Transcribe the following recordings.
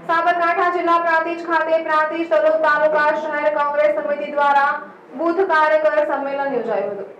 સાબરકાંઠા જિલ્લા પ્રાંતિજ ખાતે પ્રાંતિજ તલોદ તાલુકા શહેર કોંગ્રેસ સમિતિ દ્વારા બુથ કાર્યકર સંમેલન યોજાયું હતું।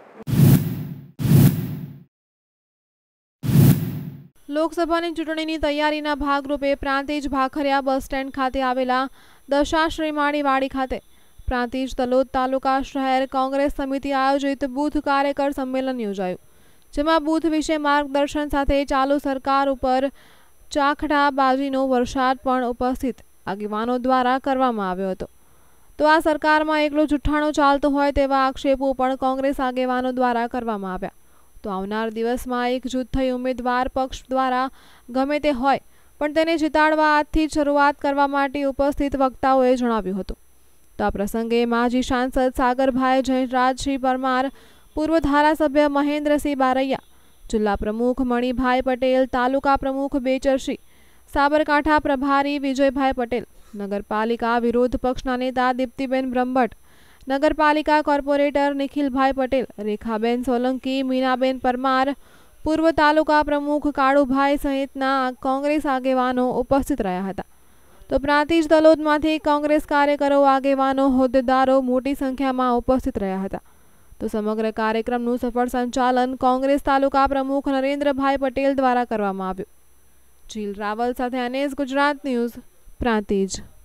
લોકસભાની ચૂંટણીની તૈયારીના ભાગરૂપે પ્રાંતિજ ભાખરિયા બસ સ્ટેન્ડ ખાતે આવેલા દશાશ્રીમાળી વાડી ખાતે પ્રાંતિજ તલોદ તાલુકા શહેર કોંગ્રેસ સમિતિ આયોજિત બુથ કાર્યકર સંમેલન યોજાયું, જેમાં બુથ વિશે માર્ગદર્શન સાથે ચાલુ સરકાર ઉપર ચાખડાબાજીનો વરસાદ પણ ઉપસ્થિત આગેવાનો દ્વારા કરવામાં આવ્યો હતો। તો આ સરકારમાં એકલો જુઠ્ઠાણો ચાલતો હોય તેવા આક્ષેપો પણ કોંગ્રેસ આગેવાનો દ્વારા કરવામાં આવ્યા। તો આવનાર દિવસમાં એકજૂથ થઈ ઉમેદવાર પક્ષ દ્વારા ગમે તે હોય પણ તેને જીતાડવા આજથી જ શરૂઆત કરવા માટે ઉપસ્થિત વક્તાઓએ જણાવ્યું હતું। તો આ પ્રસંગે માજી સાંસદ સાગરભાઈ જયરાજસિંહ પરમાર, પૂર્વ ધારાસભ્ય મહેન્દ્રસિંહ બારૈયા, જિલ્લા પ્રમુખ મણિભાઈ પટેલ, તાલુકા પ્રમુખ બેચરસિંહ, સાબરકાંઠા પ્રભારી વિજયભાઈ પટેલ, નગરપાલિકા વિરોધ પક્ષના નેતા દીપ્તિબેન બ્રહ્મભટ્ટ, નગરપાલિકા કોર્પોરેટર નિખિલભાઈ પટેલ, રેખાબેન સોલંકી, મીનાબેન પરમાર, પૂર્વ તાલુકા પ્રમુખ કાળુભાઈ સહિતના કોંગ્રેસ આગેવાનો ઉપસ્થિત રહ્યા હતા। તો પ્રાંતિજ તલોદમાંથી કોંગ્રેસ કાર્યકરો, આગેવાનો, હોદ્દેદારો મોટી સંખ્યામાં ઉપસ્થિત રહ્યા હતા। તો સમગ્ર કાર્યક્રમનું સફળ સંચાલન કોંગ્રેસ તાલુકા પ્રમુખ નરેન્દ્રભાઈ પટેલ દ્વારા કરવામાં આવ્યું। જીલ રાવલ સાથે NS ગુજરાત ન્યૂઝ, પ્રાંતિજ।